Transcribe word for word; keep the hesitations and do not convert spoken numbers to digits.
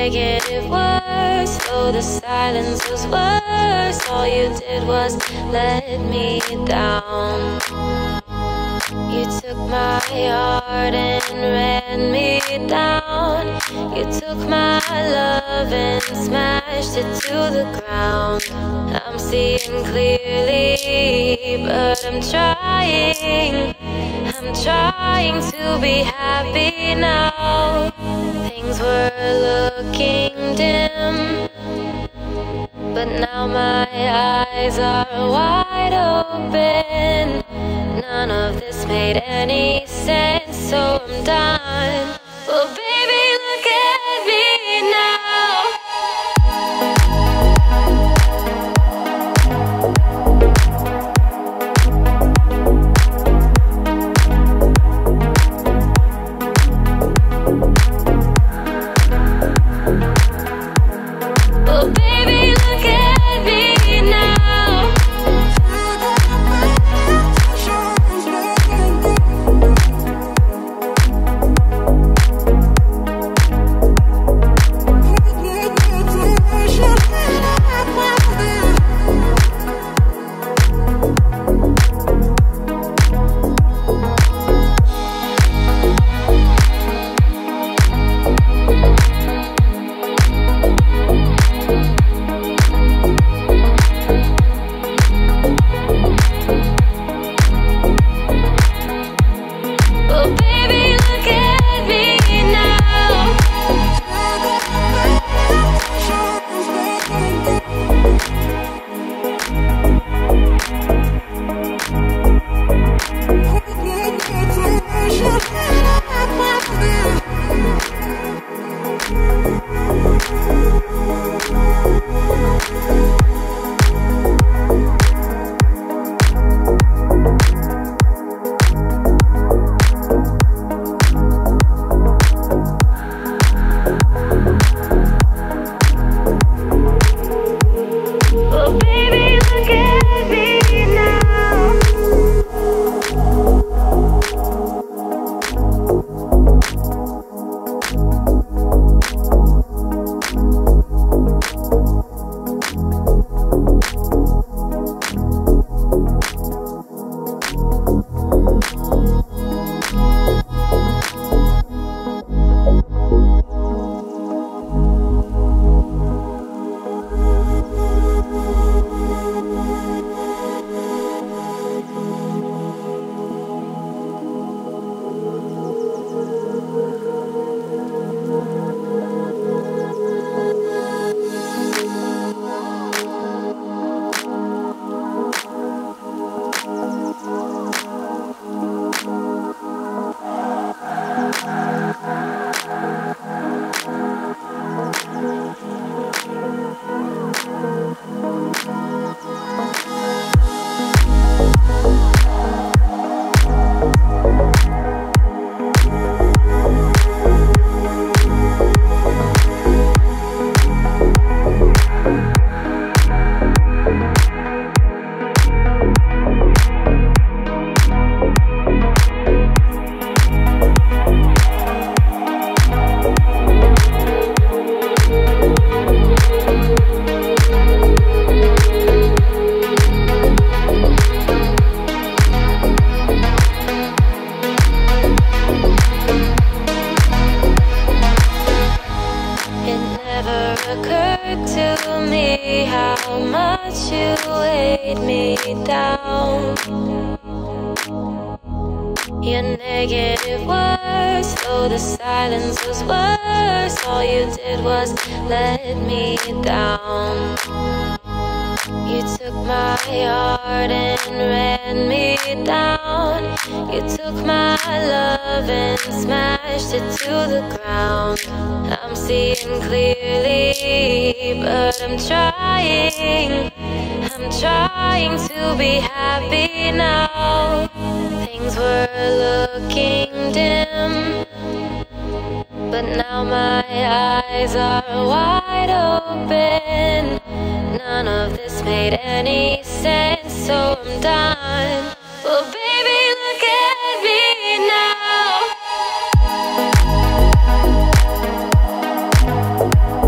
negative words, though the silence was worse, all you did was let me down. You took my heart and ran me down. You took my love and smashed it to the ground. I'm seeing clearly, but I'm trying. I'm trying to be happy now. Things were looking dim, but now my eyes are wide open. None of this made any sense, so I'm done. Well, baby, look at me now. Well, baby, look at me now. Your negative words, though the silence was worse, all you did was let me down. You took my heart and ran me down. You took my love and smashed it to the ground. I'm seeing clearly, but I'm trying. I'm trying to be happy now. Things were looking dim, but now my eyes are wide open. None of this made any sense, so I'm done. Well, baby, look at me now.